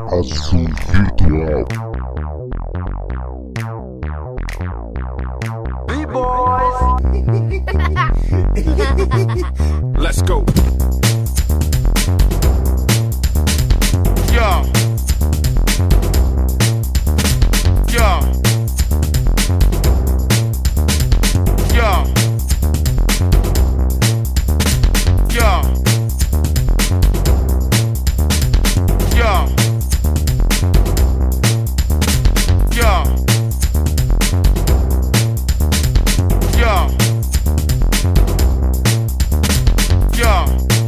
Azul Virtual. B-boys. Let's go. Yeah. Yeah. Yeah. Yeah. Yeah. Yeah. Yeah. Yeah.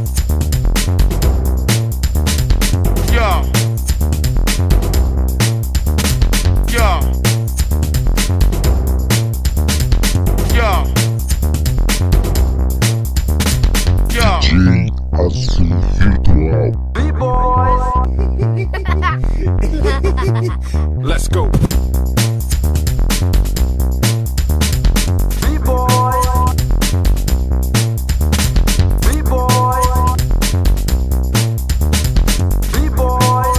Yeah. Yeah. Yeah. Yeah. DJ Azul Virtual. B-boys. Let's go. B-boys. B-boys. B-boys.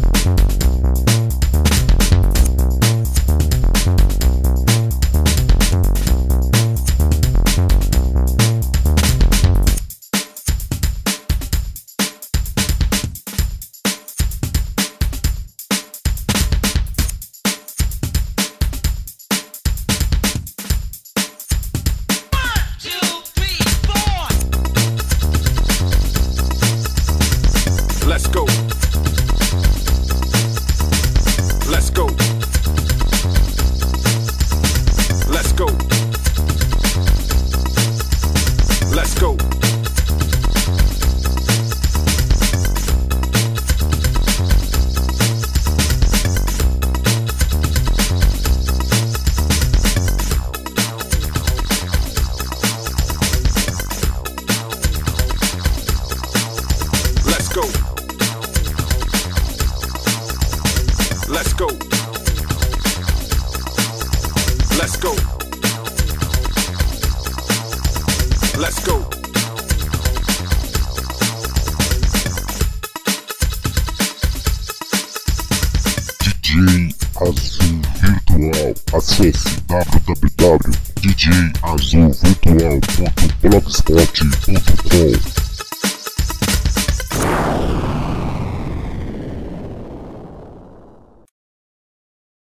Let's go. Let's go. Let's go. Let's go. Let's go. Let's go. Let's go. Let's go. DJ Azul Virtual. Acesse www.djazulvirtual.blogspot.com.